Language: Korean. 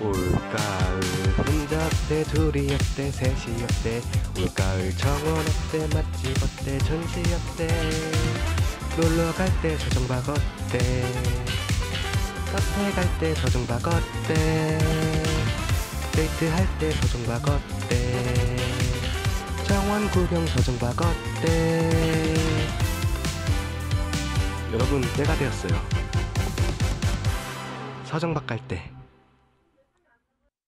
올가을 혼자 어때 둘이 어때 셋이 어때 올가을 정원 어때 맛집 어때 전시 어때 놀러 갈 때 서정박 어때 카페 갈 때 서정박 어때 데이트 할 때 서정박 어때 정원 구경 서정박 어때. 여러분 때가 되었어요. 서정박 갈 때